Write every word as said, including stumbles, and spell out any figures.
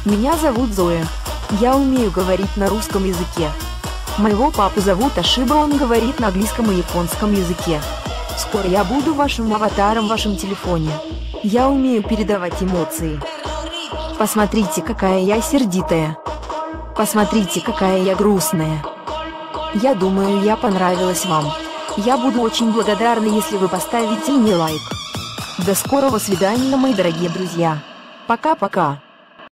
Меня зовут Зоя. Я умею говорить на русском языке. Моего папу зовут Ашиба, он говорит на английском и японском языке. Скоро я буду вашим аватаром в вашем телефоне. Я умею передавать эмоции. Посмотрите, какая я сердитая. Посмотрите, какая я грустная. Я думаю, я понравилась вам. Я буду очень благодарна, если вы поставите мне лайк. До скорого свидания, мои дорогие друзья. Пока-пока.